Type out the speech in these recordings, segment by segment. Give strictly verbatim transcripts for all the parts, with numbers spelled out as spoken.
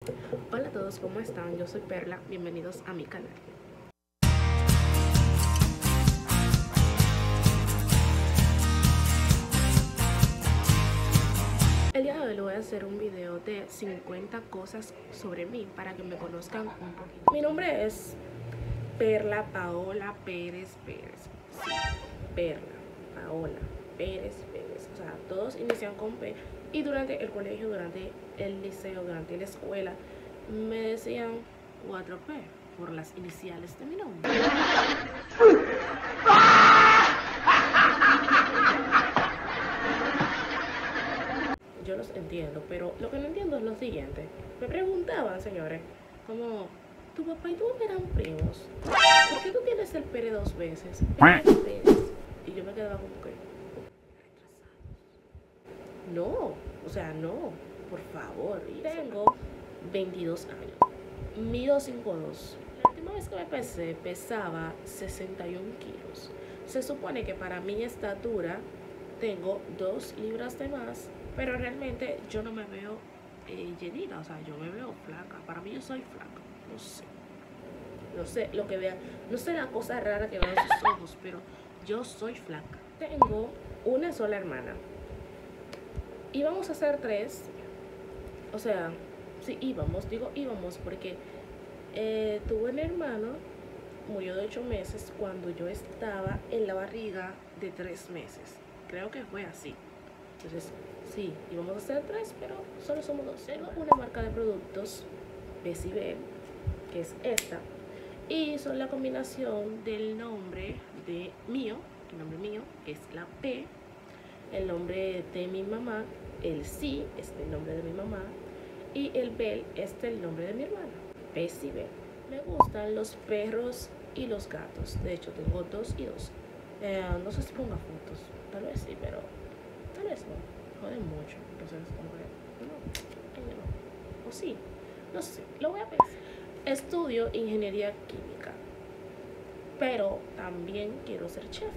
Hola a todos, ¿cómo están? Yo soy Perla, bienvenidos a mi canal. El día de hoy les voy a hacer un video de cincuenta cosas sobre mí para que me conozcan un poquito. Mi nombre es Perla Paola Pérez Pérez. Sí, Perla Paola Pérez Pérez. O sea, todos inician con P. Y durante el colegio, durante el liceo, durante la escuela, me decían cuatro P por las iniciales de mi nombre. Yo los entiendo, pero lo que no entiendo es lo siguiente. Me preguntaban, señores, como, tu papá y tú eran primos. ¿Por qué tú tienes el Pérez dos veces? Pérez, Pérez. Y yo me quedaba como que, no, o sea, no, por favor. Tengo veintidós años, mido cinco dos. La última vez que me pesé pesaba sesenta y un kilos. Se supone que para mi estatura tengo dos libras de más, pero realmente yo no me veo eh, llenita, o sea, yo me veo flaca. Para mí yo soy flaca, no sé. No sé lo que vean, no sé la cosa rara que vean sus ojos, pero yo soy flaca. Tengo una sola hermana. Íbamos a ser tres, o sea, sí íbamos, digo íbamos porque eh, tuve un hermano, murió de ocho meses cuando yo estaba en la barriga de tres meses. Creo que fue así. Entonces, sí, íbamos a ser tres, pero solo somos dos. Tengo una marca de productos, Decibel, que es esta, y son la combinación del nombre de mío, el nombre mío, que es la P, el nombre de mi mamá, el sí es el nombre de mi mamá y el Bel es el nombre de mi hermana, Decibel. Me gustan los perros y los gatos, de hecho tengo dos y dos. Eh, no sé si ponga fotos, tal vez sí, pero tal vez no, joden mucho, entonces como que no, no, o sí, no sé, lo voy a pensar. Estudio ingeniería química, pero también quiero ser chef.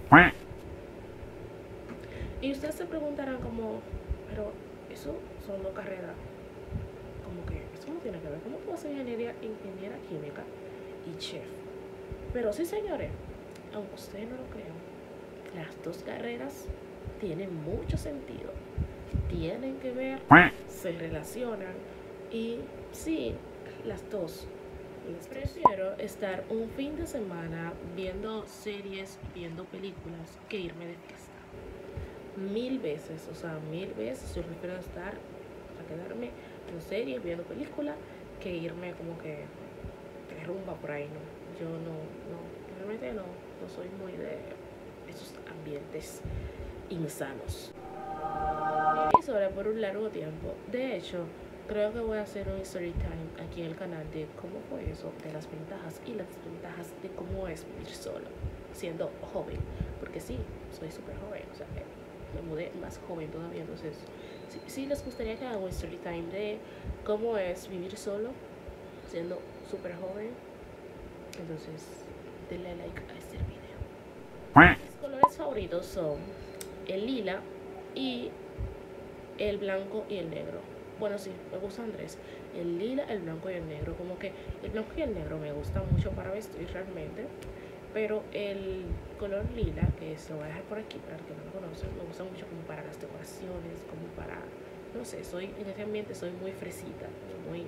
Y ustedes se preguntarán como, pero eso son dos carreras, como que eso no tiene que ver. ¿Cómo puedo ser ingeniería, ingeniera química y chef? Pero sí, señores, aunque ustedes no lo crean, las dos carreras tienen mucho sentido, tienen que ver, se relacionan y sí, las dos. Les prefiero estar un fin de semana viendo series, viendo películas, que irme de fiesta. Mil veces, o sea, mil veces yo prefiero estar, a quedarme en series, viendo películas, que irme como que de rumba por ahí, ¿no? Yo no, no, realmente no, no soy muy de esos ambientes insanos. Viví sola por un largo tiempo. De hecho, creo que voy a hacer un story time aquí en el canal de cómo fue eso, de las ventajas y las desventajas de cómo es vivir solo, siendo joven. Porque sí, soy súper joven, o sea, me mudé más joven todavía, entonces sí, sí les gustaría que haga un story time de cómo es vivir solo siendo súper joven. Entonces denle like a este video. Mis colores favoritos son el lila y el blanco y el negro. Bueno, sí, me gustan tres: el lila, el blanco y el negro. Como que el blanco y el negro me gustan mucho para vestir realmente, pero el color lila, que se lo voy a dejar por aquí para el que no lo conocen, me gusta mucho como para las decoraciones, como para, no sé, soy en ese ambiente soy muy fresita, muy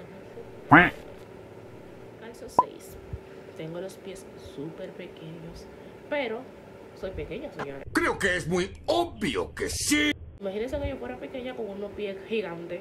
calzo seis. Tengo los pies súper pequeños, pero soy pequeña, señores. Creo que es muy obvio que sí. Imagínense que yo fuera pequeña con unos pies gigantes.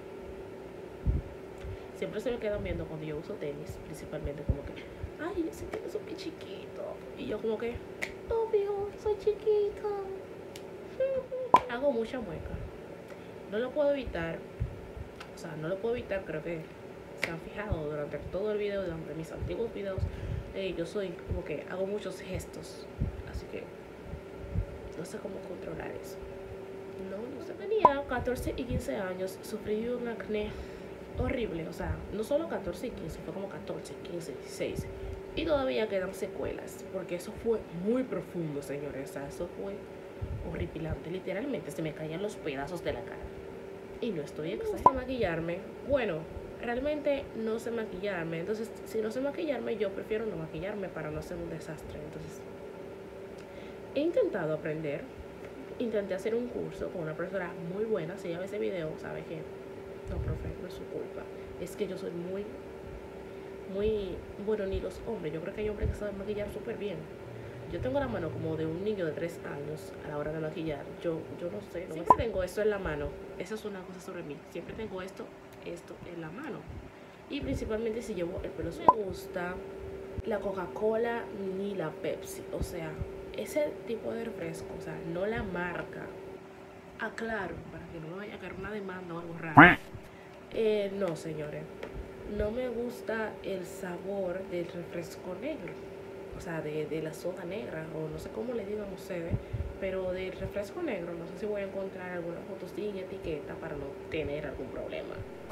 Siempre se me quedan viendo cuando yo uso tenis, principalmente como que, ay, ese tienes un pie chiquito. Y yo como que, obvio, soy chiquita. Hago mucha mueca. No lo puedo evitar. O sea, no lo puedo evitar, creo que se han fijado durante todo el video, durante mis antiguos videos. Eh, yo soy como que hago muchos gestos. Así que no sé cómo controlar eso. No, no sé. Tenía catorce y quince años, sufrí un acné horrible, o sea, no solo catorce y quince, fue como catorce, quince, dieciséis. Y todavía quedan secuelas, porque eso fue muy profundo, señores. O sea, eso fue horripilante. Literalmente se me caían los pedazos de la cara. Y no estoy exagerando. Me gusta maquillarme. Bueno, realmente no sé maquillarme. Entonces, si no sé maquillarme, yo prefiero no maquillarme para no hacer un desastre. Entonces, he intentado aprender. Intenté hacer un curso con una profesora muy buena. Si ella ve ese video, sabe que no, profe, no es su culpa. Es que yo soy muy, muy, bueno, ni los hombres. Yo creo que hay hombres que saben maquillar súper bien. Yo tengo la mano como de un niño de tres años a la hora de maquillar. Yo, yo no sé, no siempre me... tengo esto en la mano. Esa es una cosa sobre mí. Siempre tengo esto, esto en la mano. Y principalmente si llevo el pelo suelto. Me gusta la Coca-Cola ni la Pepsi. O sea, ese tipo de refresco, o sea, no la marca. Aclaro, para que no me vaya a caer una demanda o algo raro. Eh, no, señores. No me gusta el sabor del refresco negro. O sea, de, de la soda negra, o no sé cómo le digan ustedes, pero del refresco negro, no sé si voy a encontrar alguna foto sin etiqueta para no tener algún problema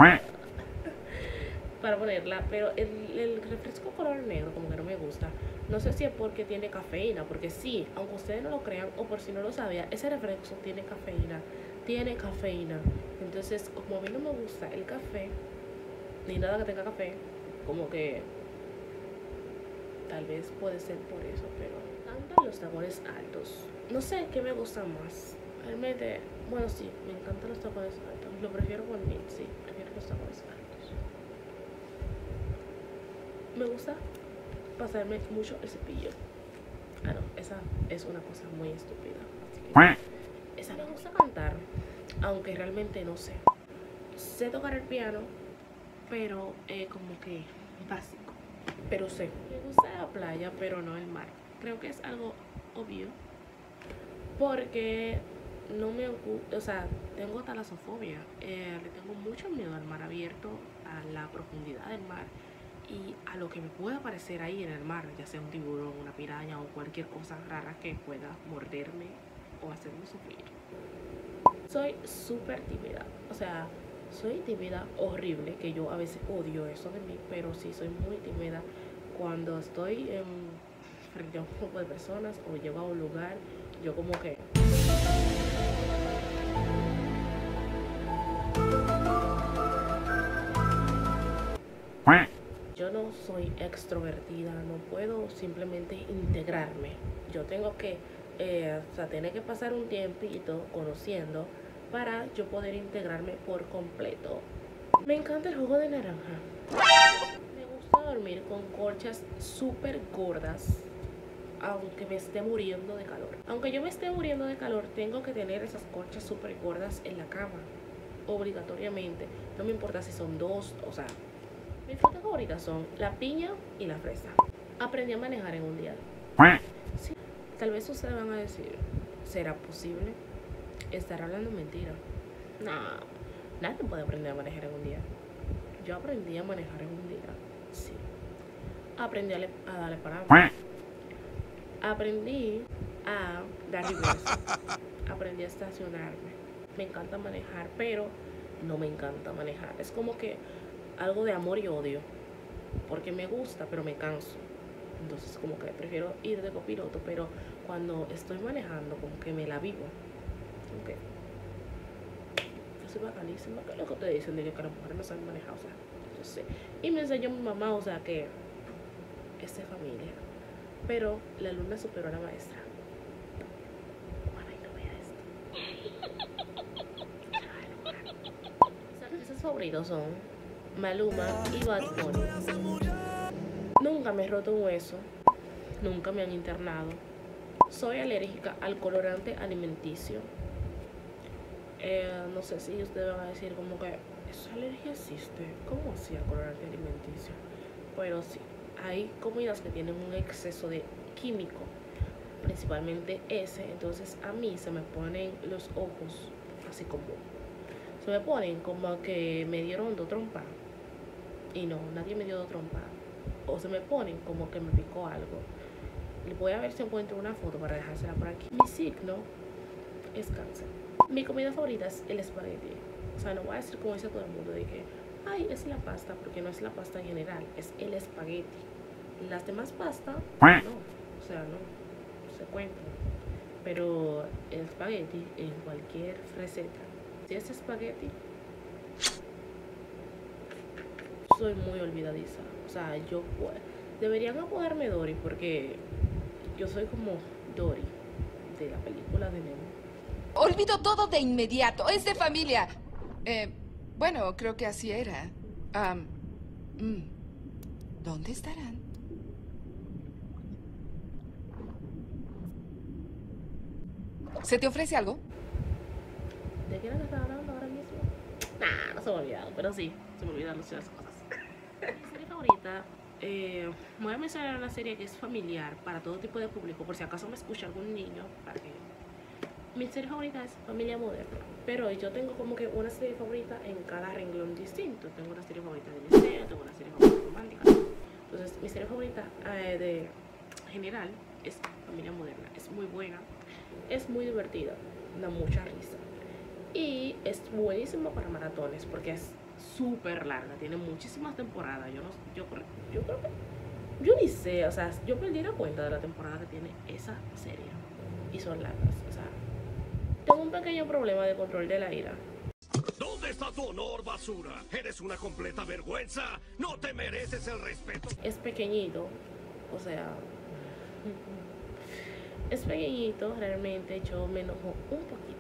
para ponerla, pero el, el refresco color negro como que no me gusta. No sé si es porque tiene cafeína, porque sí, aunque ustedes no lo crean, o por si no lo sabía, ese refresco tiene cafeína, tiene cafeína. Entonces, como a mí no me gusta el café, ni nada que tenga café, como que tal vez puede ser por eso, pero me encantan los tacones altos. No sé qué me gusta más. Realmente, bueno, sí, me encantan los tacones altos. Lo prefiero con mí, sí, prefiero los tacones altos. Me gusta pasarme mucho el cepillo. Ah, no, esa es una cosa muy estúpida. Así que esa me gusta cantar, aunque realmente no sé. Sé tocar el piano, pero eh, como que básico. Pero sé, me gusta la playa, pero no el mar. Creo que es algo obvio, porque no me gusta, o sea, tengo talasofobia. Eh, le tengo mucho miedo al mar abierto, a la profundidad del mar y a lo que me pueda aparecer ahí en el mar, ya sea un tiburón, una piraña o cualquier cosa rara que pueda morderme o hacerme sufrir. Soy súper tímida, o sea, soy tímida horrible, que yo a veces odio eso de mí, pero sí soy muy tímida cuando estoy en, frente a un grupo de personas o llego a un lugar, yo como que... Yo no soy extrovertida, no puedo simplemente integrarme. Yo tengo que, eh, o sea, tener que pasar un tiempito conociendo para yo poder integrarme por completo. Me encanta el jugo de naranja. Me gusta dormir con colchas súper gordas, aunque me esté muriendo de calor. Aunque yo me esté muriendo de calor, tengo que tener esas colchas súper gordas en la cama, obligatoriamente. No me importa si son dos, o sea, mis frutas favoritas son la piña y la fresa. Aprendí a manejar en un día. Sí, tal vez ustedes van a decir, ¿será posible estar hablando mentira? No, nadie puede aprender a manejar en un día. Yo aprendí a manejar en un día, sí. Aprendí a, le, a darle para Aprendí a dar reversa. Aprendí a estacionarme. Me encanta manejar, pero no me encanta manejar. Es como que algo de amor y odio, porque me gusta, pero me canso. Entonces como que prefiero ir de copiloto, pero cuando estoy manejando como que me la vivo. Okay. Yo soy bacanísima, que es lo que te dicen de que las mujeres no saben manejar, o sea, yo sé. Y me enseñó mi mamá, o sea que es de familia. Pero la alumna superó a la maestra. Bueno, no vea esto. Esos favoritos son Maluma y Bad Bunny. Nunca me he roto un hueso, nunca me han internado. Soy alérgica al colorante alimenticio. Eh, no sé si ustedes van a decir como que esa alergia existe. ¿Cómo así al colorante alimenticio? Pero sí, hay comidas que tienen un exceso de químico, principalmente ese. Entonces a mí se me ponen los ojos así como, se me ponen como que me dieron dos trompas. Y no, nadie me dio dos trompas. O se me ponen como que me picó algo. Voy a ver si encuentro una foto para dejársela por aquí. Mi signo es cáncer. Mi comida favorita es el espagueti. O sea, no voy a decir como dice todo el mundo de que, ay, es la pasta, porque no es la pasta en general, es el espagueti. Las demás pastas, no, o sea, no, no se cuentan. Pero el espagueti en cualquier receta, si es espagueti, soy muy olvidadiza. O sea, yo deberían apodarme Dory porque yo soy como Dory de la película de Nemo. Olvido todo de inmediato. Es de familia. Eh, bueno, creo que así era. Um, mm, ¿Dónde estarán? ¿Se te ofrece algo? ¿De qué era que estaba hablando ahora mismo? Nah, no se me ha olvidado, pero sí, se me olvidaron las cosas. Mi serie favorita, eh, voy a mencionar una serie que es familiar para todo tipo de público, por si acaso me escucha algún niño, para que... Mi serie favorita es Familia Moderna, pero yo tengo como que una serie favorita en cada renglón distinto. Tengo una serie favorita de liceo, tengo una serie favorita romántica. Entonces, mi serie favorita eh, de general es Familia Moderna. Es muy buena, es muy divertida, da mucha risa. Y es buenísima para maratones porque es súper larga, tiene muchísimas temporadas. Yo no yo, yo creo que yo ni sé, o sea, yo perdí la cuenta de la temporada que tiene esa serie. Y son largas, o sea, tengo un pequeño problema de control de la ira. ¿Dónde está tu honor, basura? Eres una completa vergüenza. No te mereces el respeto. Es pequeñito, o sea, es pequeñito, realmente yo me enojo un poquito.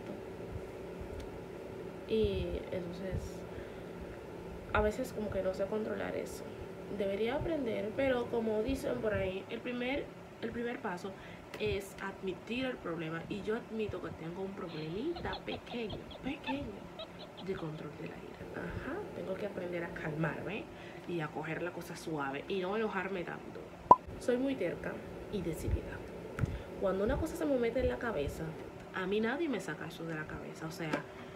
Y entonces a veces como que no sé controlar eso. Debería aprender, pero como dicen por ahí, el primer, el primer paso es admitir el problema. Y yo admito que tengo un problemita pequeño, pequeño de control de la ira. Ajá, tengo que aprender a calmarme y a coger la cosa suave y no enojarme tanto. Soy muy terca y decidida. Cuando una cosa se me mete en la cabeza, a mí nadie me saca eso de la cabeza. O sea,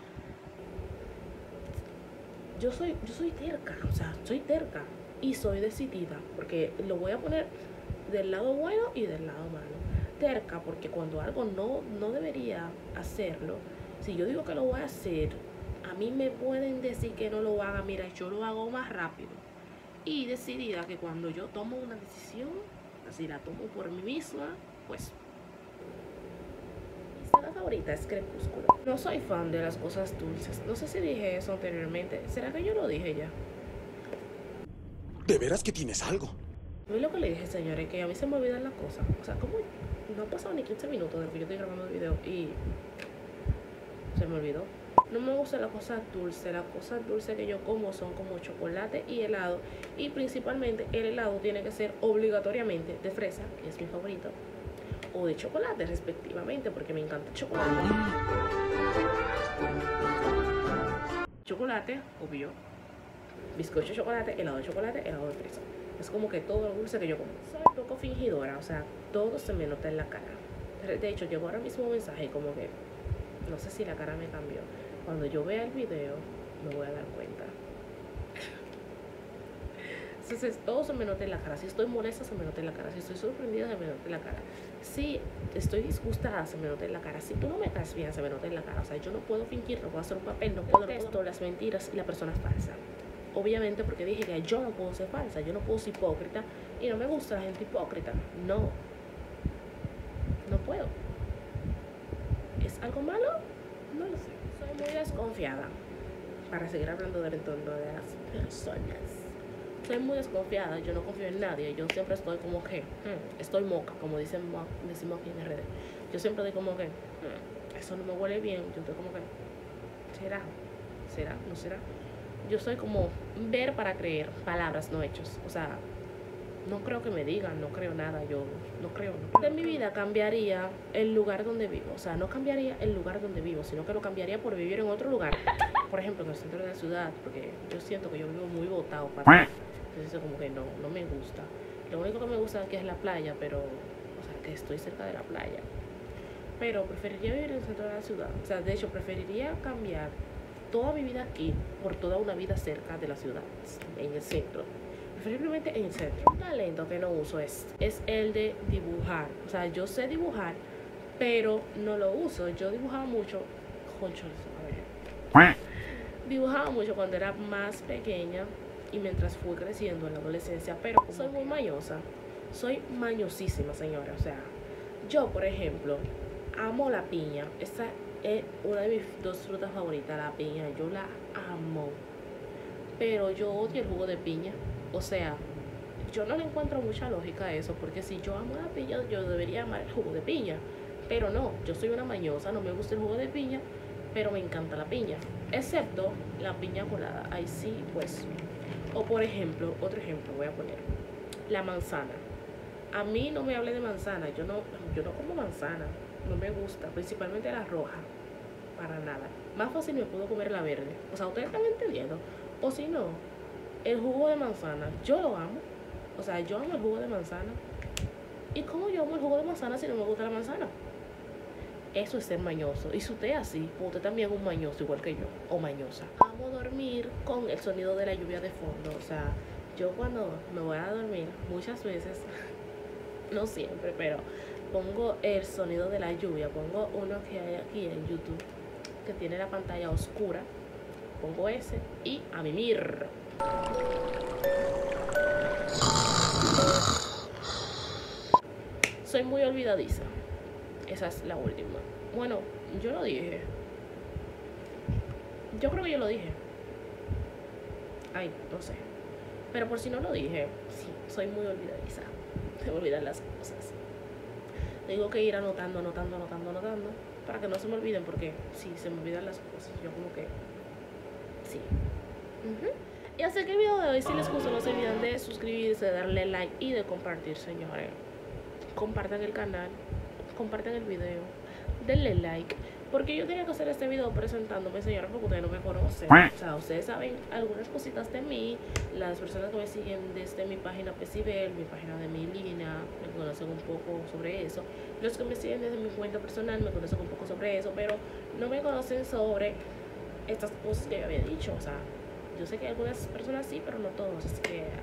yo soy, yo soy terca, o sea, soy terca y soy decidida, porque lo voy a poner del lado bueno y del lado malo. Terca porque cuando algo no, no debería hacerlo, si yo digo que lo voy a hacer, a mí me pueden decir que no lo haga, mira, yo lo hago más rápido. Y decidida que cuando yo tomo una decisión, así la tomo por mí misma, pues... Mi saga favorita es Crepúsculo. No soy fan de las cosas dulces. No sé si dije eso anteriormente. ¿Será que yo lo dije ya? ¿De veras que tienes algo? No es lo que le dije, señores, que a mí se me olvidan las cosas. O sea, como no han pasado ni quince minutos de que yo estoy grabando el video y se me olvidó. No me gusta las cosas dulces. Las cosas dulces que yo como son como chocolate y helado. Y principalmente el helado tiene que ser obligatoriamente de fresa, que es mi favorito, o de chocolate respectivamente, porque me encanta el chocolate. Chocolate, obvio. Bizcocho de chocolate, helado de chocolate, helado de fresa. Es como que todo lo dulce que yo como. Soy poco fingidora, o sea, todo se me nota en la cara. De hecho, llegó ahora mismo un mensaje como que no sé si la cara me cambió. Cuando yo vea el video, me voy a dar cuenta. Entonces, todo se me nota en la cara. Si estoy molesta, se me nota en la cara. Si estoy sorprendida, se me nota en la cara. Si estoy disgustada, se me nota en la cara. Si tú no me caes bien, se me nota en la cara. O sea, yo no puedo fingir, no puedo hacer un papel, no puedo esto, las mentiras y la persona falsa. Obviamente porque dije que yo no puedo ser falsa, yo no puedo ser hipócrita. Y no me gusta la gente hipócrita. No. No puedo. ¿Es algo malo? No lo sé. Soy muy desconfiada. Para seguir hablando del entorno de las personas. Soy muy desconfiada, yo no confío en nadie. Yo siempre estoy como que, hmm, estoy moca, como dicen, decimos aquí en R D. Yo siempre estoy como que, hmm, eso no me huele bien. Yo estoy como que, ¿será? ¿Será? ¿No será? Yo soy como ver para creer, palabras, no hechos. O sea, no creo que me digan, no creo nada, yo no creo. No. De mi vida cambiaría el lugar donde vivo. O sea, no cambiaría el lugar donde vivo, sino que lo cambiaría por vivir en otro lugar. Por ejemplo, en el centro de la ciudad, porque yo siento que yo vivo muy botado para... Entonces eso como que no, no me gusta. Lo único que me gusta aquí es la playa, pero... O sea, que estoy cerca de la playa. Pero preferiría vivir en el centro de la ciudad. O sea, de hecho, preferiría cambiar toda mi vida aquí por toda una vida cerca de la ciudad, en el centro. Preferiblemente en el centro. Un talento que no uso es, es el de dibujar. O sea, yo sé dibujar, pero no lo uso. Yo dibujaba mucho... Concho, a ver. Dibujaba mucho cuando era más pequeña y mientras fui creciendo en la adolescencia, pero soy muy mañosa. Soy mañosísima, señora. O sea, yo, por ejemplo, amo la piña. Esta es una de mis dos frutas favoritas, la piña. Yo la amo. pero yo odio el jugo de piña. O sea, yo no le encuentro mucha lógica a eso, porque si yo amo la piña, yo debería amar el jugo de piña. Pero no, yo soy una mañosa, no me gusta el jugo de piña, pero me encanta la piña. Excepto la piña colada. Ahí sí, pues. O por ejemplo, otro ejemplo voy a poner. La manzana. A mí no me hable de manzana, yo no, yo no como manzana. No me gusta, principalmente la roja. Para nada. Más fácil me puedo comer la verde. O sea, ustedes están entendiendo. O si no, el jugo de manzana, yo lo amo. O sea, yo amo el jugo de manzana. ¿Y cómo yo amo el jugo de manzana si no me gusta la manzana? Eso es ser mañoso. Y si usted es así, pues usted también es un mañoso igual que yo. O mañosa. Amo dormir con el sonido de la lluvia de fondo. O sea, yo cuando me voy a dormir, muchas veces, no siempre, pero pongo el sonido de la lluvia. Pongo uno que hay aquí en YouTube, que tiene la pantalla oscura. Pongo ese y a mimir. Soy muy olvidadiza. Esa es la última. Bueno, yo lo dije. Yo creo que yo lo dije. Ay, no sé. Pero por si no lo dije, sí, soy muy olvidadiza. Se me olvidan las cosas. Tengo que ir anotando, anotando, anotando, anotando, para que no se me olviden, porque sí, se me olvidan las cosas. Yo como que... sí. Uh-huh. Y así que el video de hoy, si les gustó, no se olviden de suscribirse, de darle like y de compartir, señores. Compartan el canal, compartan el video, denle like, porque yo tenía que hacer este video presentándome, señores, porque ustedes no me conocen. O sea, ustedes saben algunas cositas de mí. Las personas que me siguen desde mi página Pesibel, mi página de mi línea, me conocen un poco sobre eso. Los que me siguen desde mi cuenta personal me conocen un poco sobre eso, pero no me conocen sobre estas cosas que yo había dicho. O sea, yo sé que algunas personas sí, pero no todos. Así que